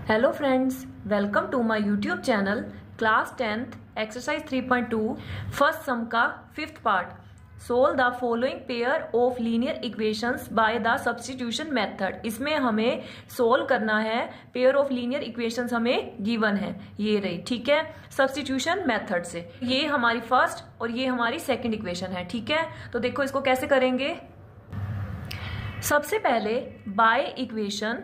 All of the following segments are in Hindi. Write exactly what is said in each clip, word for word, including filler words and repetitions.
Hello friends, welcome to my YouTube channel Class tenth Exercise three point two First sum का fifth part. Solve the following pair of linear equations by the substitution method. इसमें हमें solve करना है pair of linear equations हमें given है, ये रही, ठीक है, substitution method से. ये हमारी first और ये हमारी second equation है, ठीक है. तो देखो इसको कैसे करेंगे. सबसे पहले by equation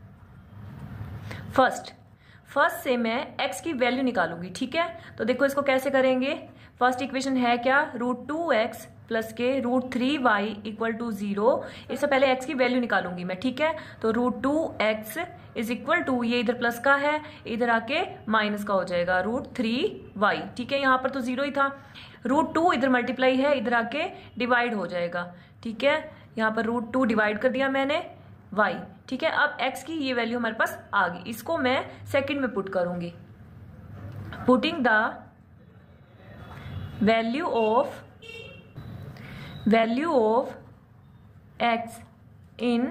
फर्स्ट फर्स्ट से मैं x की वैल्यू निकालूंगी, ठीक है. तो देखो इसको कैसे करेंगे. फर्स्ट इक्वेशन है क्या, रूट टू एक्स प्लस के root three y equal to zero. इससे पहले x की वैल्यू निकालूंगी मैं, ठीक है. तो root two x is equal to, ये इधर प्लस का है, इधर आके माइनस का हो जाएगा, रूट थ्री वाई, ठीक है. यहाँ पर तो जीरो ही था. रूट टू इधर मल्टीप्लाई है, इधर आके डिवाइड हो जाएगा, ठीक है. यहाँ पर रूट टू डिवाइड कर दिया मैंने y, ठीक है. अब x की ये वैल्यू हमारे पास आ गई, इसको मैं सेकंड में पुट करूंगी. Putting the value of value of x in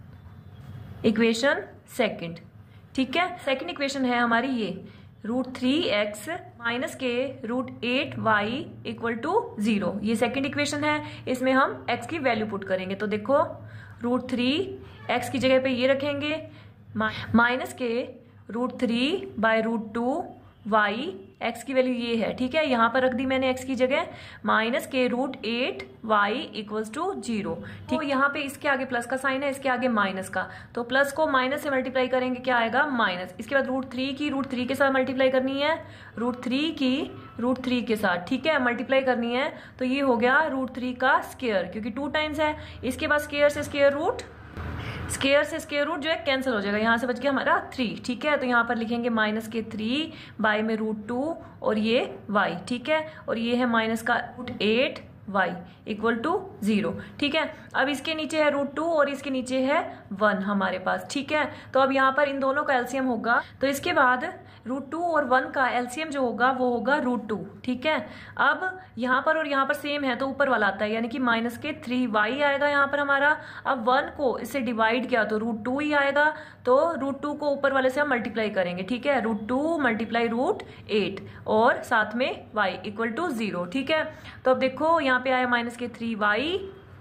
equation second, ठीक है. सेकंड इक्वेशन है हमारी ये रूट थ्री एक्स माइनस के root eight y equal to zero. ये सेकंड इक्वेशन है, इसमें हम x की वैल्यू पुट करेंगे. तो देखो रूट थ्री एक्स की जगह पे ये रखेंगे, माइनस के root three by root two y, x की वैल्यू ये है, ठीक है. यहां पर रख दी मैंने एक्स की जगह, माइनस के root eight y equals to zero, ठीक. तो यहाँ पे इसके आगे प्लस का साइन है, इसके आगे माइनस का, तो प्लस को माइनस से मल्टीप्लाई करेंगे, क्या आएगा, माइनस. इसके बाद रूट थ्री की रूट थ्री के साथ मल्टीप्लाई करनी है, रूट थ्री की रूट थ्री के साथ, ठीक है, मल्टीप्लाई करनी है. तो ये हो गया रूट थ्री का स्क्वायर, क्योंकि टू टाइम्स है. इसके बाद स्क्वायर से स्क्वायर रूट, स्क्वायर से स्क्वायर रूट जो है कैंसिल हो जाएगा, यहां से बच गया हमारा थ्री, ठीक है. तो यहां पर लिखेंगे माइनस के थ्री बाय में रूट टू और ये वाई, ठीक है. और ये है माइनस का root eight y equal to zero, ठीक है. अब इसके नीचे है रूट टू और इसके नीचे है वन हमारे पास, ठीक है. तो अब यहाँ पर इन दोनों का एलसीएम होगा, तो इसके बाद रूट टू और वन का एलसीएम जो होगा वो होगा रूट टू, ठीक है. अब यहाँ पर और यहाँ पर सेम है तो ऊपर वाला आता है, यानी कि माइनस के थ्री वाई आएगा यहाँ पर हमारा. अब वन को इससे डिवाइड किया तो रूट टू ही आएगा, तो रूट टू को ऊपर वाले से हम मल्टीप्लाई करेंगे, ठीक है. Root two multiply root eight और साथ में वाई इक्वल टू जीरो, ठीक है. तो अब देखो यहाँ पे आया माइनस के थ्री वाई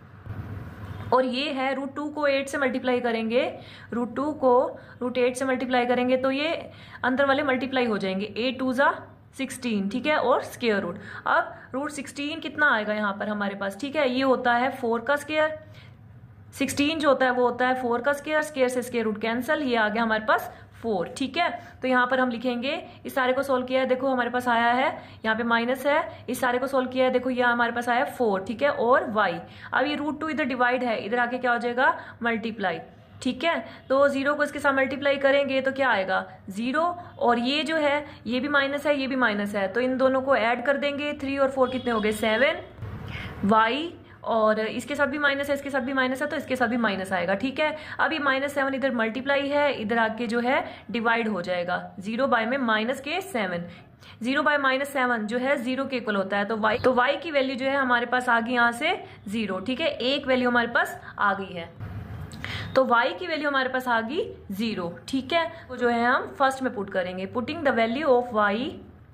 और ये है रूट टू को एट से मल्टीप्लाई करेंगे, रूट टू को रूट एट से मल्टीप्लाई करेंगे तो ये अंदर वाले मल्टीप्लाई हो जाएंगे, एट टू जा सिक्सटीन, ठीक है, और स्क्वायर रूट. अब रूट सिक्सटीन कितना आएगा यहाँ पर हमारे पास, ठीक है. ये होता है फोर का स्क्वायर, सिक्सटीन जो होता है वो होता है फोर का स्क्वायर, स्क्वायर से स्क्वायर रूट कैंसल, ये आ गया हमारे पास फोर, ठीक है. तो यहाँ पर हम लिखेंगे, इस सारे को सोल्व किया है, देखो हमारे पास आया है, यहाँ पे माइनस है, इस सारे को सोल्व किया है, देखो ये हमारे पास आया फोर, ठीक है, और वाई. अब ये रूट टू इधर डिवाइड है, इधर आके क्या हो जाएगा, मल्टीप्लाई, ठीक है. तो जीरो को इसके साथ मल्टीप्लाई करेंगे तो क्या आएगा, जीरो. और ये जो है ये भी माइनस है, ये भी माइनस है, तो इन दोनों को ऐड कर देंगे, थ्री और फोर कितने हो गए, सेवन वाई, और इसके साथ भी माइनस है, इसके साथ भी माइनस है, तो इसके साथ भी माइनस आएगा, ठीक है. अब ये माइनस सेवन इधर मल्टीप्लाई है, इधर आके जो है डिवाइड हो जाएगा, जीरो बाय में माइनस के seven, zero by minus seven जो है जीरो के इक्वल होता है. तो y तो y की वैल्यू जो है हमारे पास आ गई यहाँ से जीरो, ठीक है. एक वैल्यू हमारे पास आ गई है, तो y की वैल्यू हमारे पास आ गई जीरो, ठीक है. तो जो है हम फर्स्ट में पुट करेंगे. Putting the value of y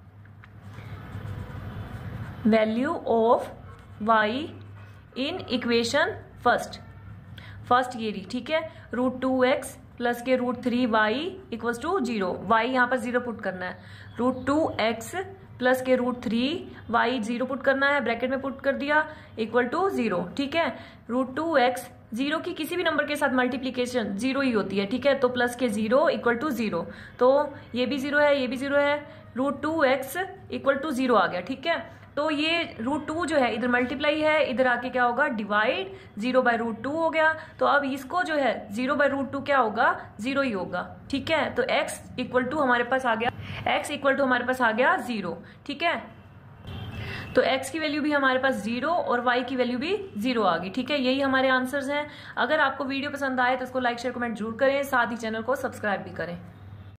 value of y in equation first, first ये रही, ठीक है. रूट टू एक्स प्लस के root three y equals to zero, y यहाँ पर जीरो पुट करना है. रूट टू एक्स प्लस के root three y zero put करना है, ब्रैकेट में पुट कर दिया, इक्वल टू जीरो, ठीक है. रूट टू एक्स जीरो की किसी भी नंबर के साथ मल्टीप्लीकेशन जीरो ही होती है, ठीक है. तो प्लस के जीरो इक्वल टू जीरो, तो ये भी जीरो है, ये भी जीरो है, root two x equal to zero आ गया, ठीक है. तो ये रूट टू जो है इधर मल्टीप्लाई है, इधर आके क्या होगा, divide, zero by root two हो गया. तो अब इसको जो है जीरो बाय रूट टू क्या होगा, जीरो ही होगा, ठीक है. तो x इक्वल टू हमारे पास आ गया, x इक्वल टू हमारे पास आ गया जीरो, ठीक है. तो x की वैल्यू भी हमारे पास जीरो और y की वैल्यू भी जीरो आ गई, ठीक है. यही हमारे आंसर्स हैं. अगर आपको वीडियो पसंद आए तो इसको लाइक शेयर कमेंट जरूर करें, साथ ही चैनल को सब्सक्राइब भी करें.